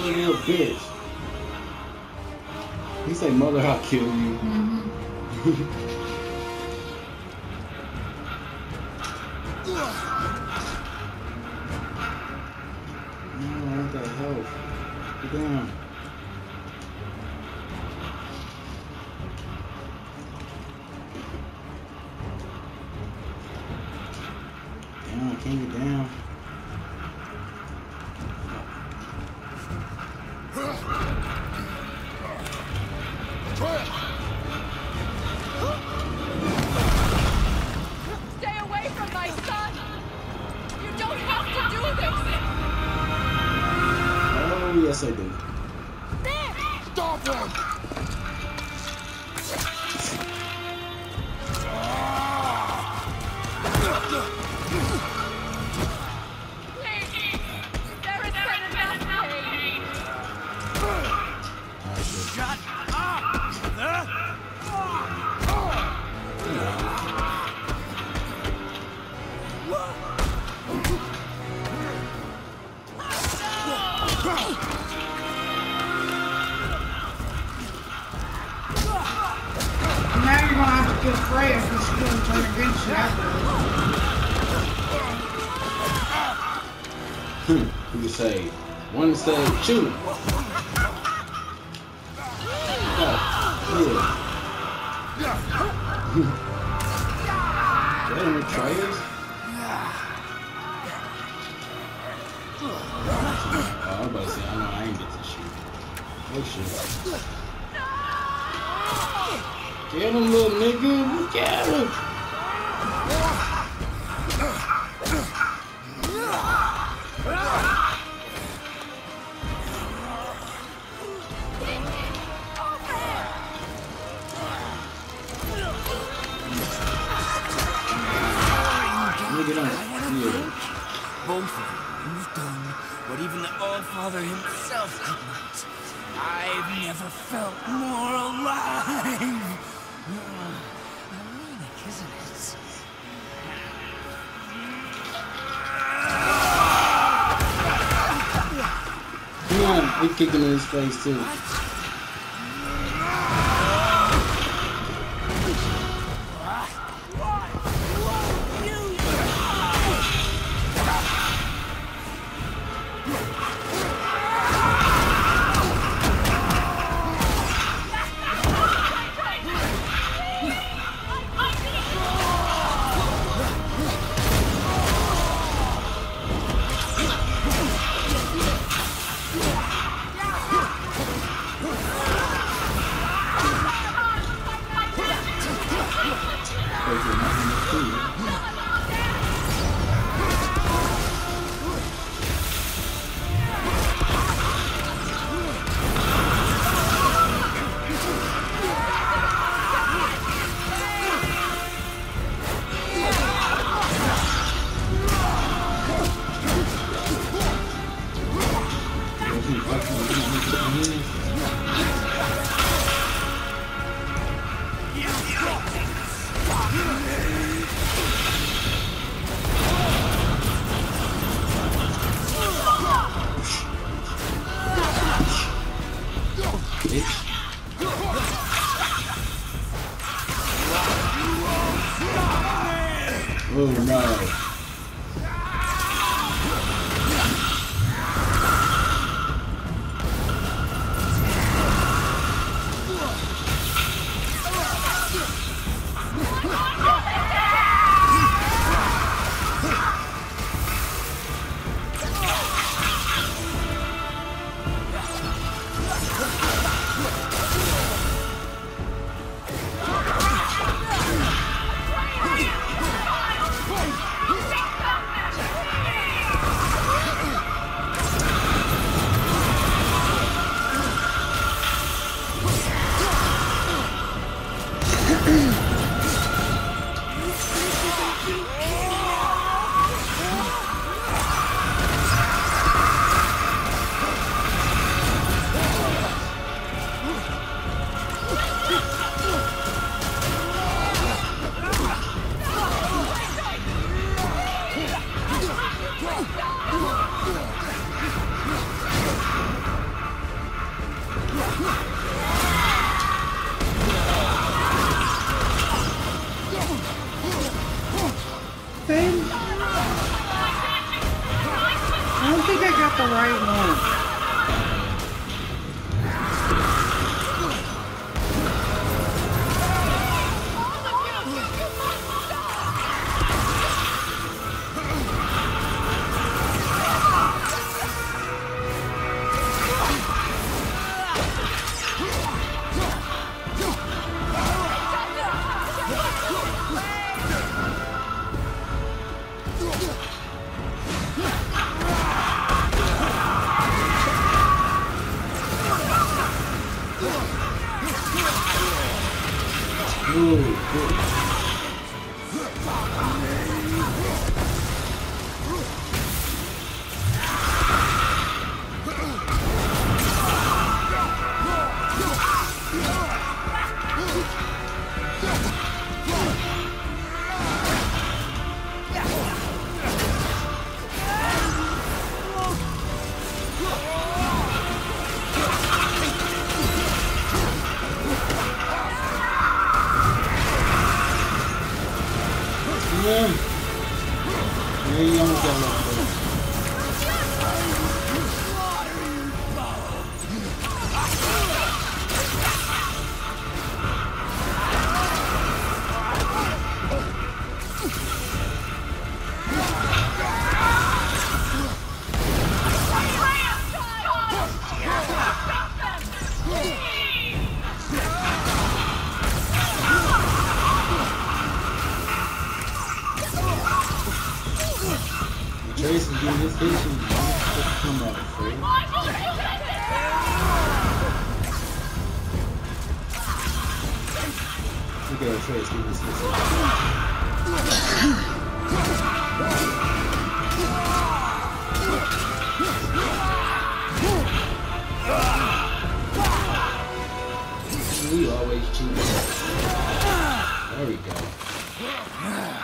little bitch. He say, mother, I'll kill you. I want that help. Get down. Damn, I can't get down. Stay away from my son! You don't have to do this! Oh, yes, I do. Stop him! Please! There has been enough pain! Shut up! Now you're gonna have to kill Freya because she's gonna turn against you afterwards. You can say, one say, shoot. Damn, Atreus. Oh, I'm about to say, I know I ain't get to shoot. Oh shit. Get him, little nigga. Look at him. Look at him. Yeah. Both of you've done what even the All-Father himself could not. I've never felt more alive. Ironic, isn't it? Come on, we kicked him in his face too. Oh no. the right one. Trace is doing this station. Come on, Trace. Look at Trace doing this station. We always cheat. There we go.